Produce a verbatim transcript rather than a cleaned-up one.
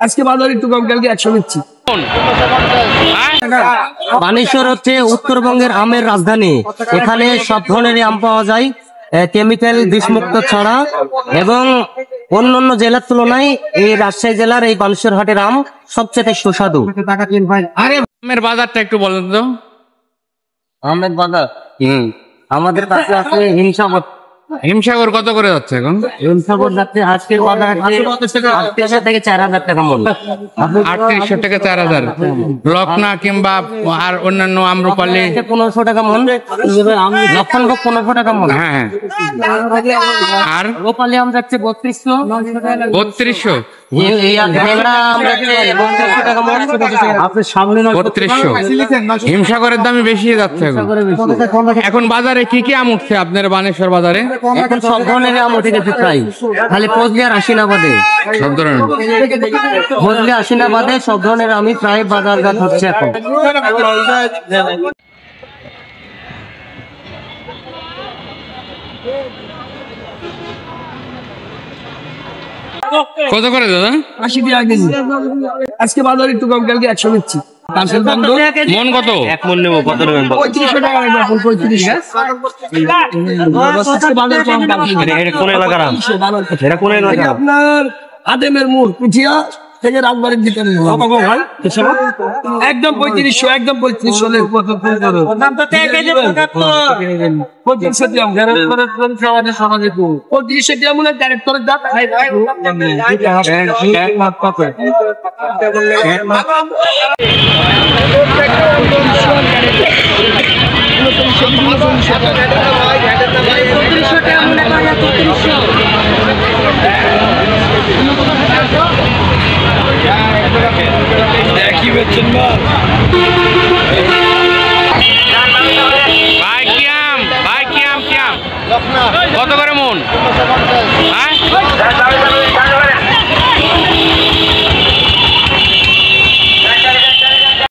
আজকে বাজার একটু কম, কালকে একশো নিচ্ছি। বানেশ্বর হচ্ছে উত্তরবঙ্গের আমের রাজধানী। এখানে সব ধরনের আম পাওয়া যায়, কেমিক্যাল বিষমুক্ত ছাড়া। এবং অন্যান্য জেলার তুলনায় এই রাজশাহী জেলার এই বানেশ্বর হাটের আম সবচেয়ে সুস্বাদু। আরে আমের বাজারটা একটু বলেন তো। আমের বাজার হম আমাদের কাছে আছে হিমসাগর। হিমসাগর কত করে যাচ্ছে এখন? হিমসাগর যাচ্ছে আজকের বাজারে আটত্রিশশো থেকে চার হাজার টাকা মূল। আটত্রিশশো থেকে চার হাজার লখনা কিংবা আর অন্যান্য আম্রপালি পনেরোশো টাকা মন। লক্ষণভোগ পনেরোশো টাকা মন। হ্যাঁ হ্যাঁ। আর রূপালি আম যাচ্ছে বত্রিশশো বত্রিশশো বত্রিশশো হিমসাগরের দামই বেশি যাচ্ছে এখন। এখন বাজারে কি কি আম উঠছে আপনার বানেশ্বর বাজারে? এখন সব ধরনের আম উঠে গেছে প্রায়, খালি ফজলি আর আশিনা বাদে। সব ধরনের ফজলি আশিনা বাদে সব ধরনের আমি প্রায় বাজারঘাট হচ্ছে এখন। কত করে দাদা? আশি টাকা কেজি। আজকে বাজার একটু কম, কালকে একশো নিচ্ছি। মন কত? এক মন নেবো। কত নেবেন? পঁয়ত্রিশশো টাকা এখন। পঁয়ত্রিশ বাজার কম। এটা কোন এলাকার আম? এটা কোন এলাকা? আপনার আদেমের মুখ পুঠিয়া থেকে রাজবাড়ির ভিতরে একদম পঁয়ত্রিশশো, একদম পঁয়ত্রিশশো পঁয়ত্রিশশো দিয়ে মনে ডাইরেক্টরের দাম। কত করে মন?